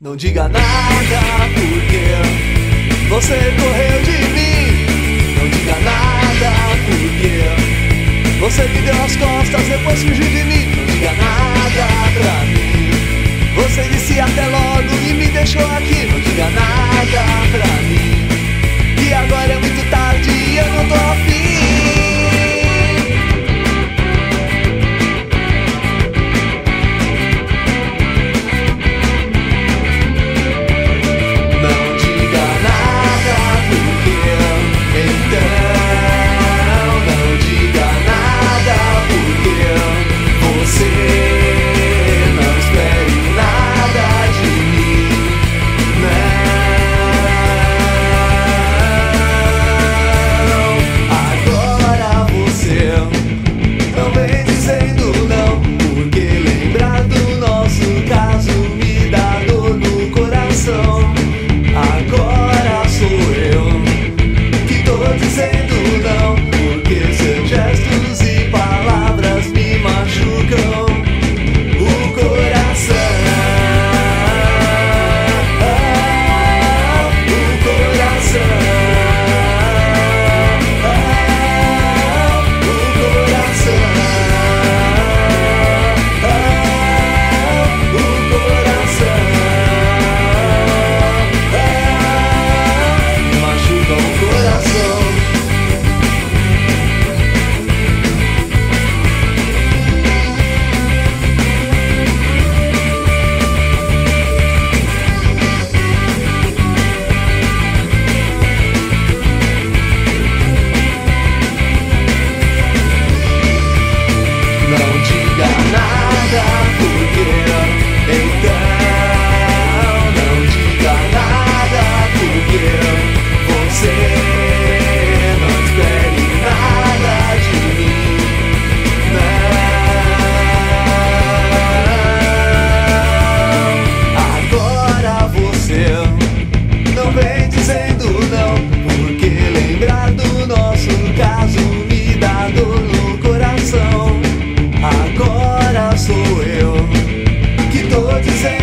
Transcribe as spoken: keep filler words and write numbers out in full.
Não diga nada porque você correu de mim. Não diga nada porque você me deu as costas, depois fugiu de mim. Não diga nada pra mim. Você disse até logo e me deixou aqui. Não diga nada pra mim, que agora é muito tarde e eu não tô afim. Agora sou eu que tô dizendo não, porque seus gestos e palavras me machucam o coração. O coração. O coração. O coração. Não diga nada porque então não diga nada porque você não espere nada de mim. Não, agora você não vem dizendo não, porque lembrar do nosso caso me dá dor no coração. Agora sou eu que tô dizendo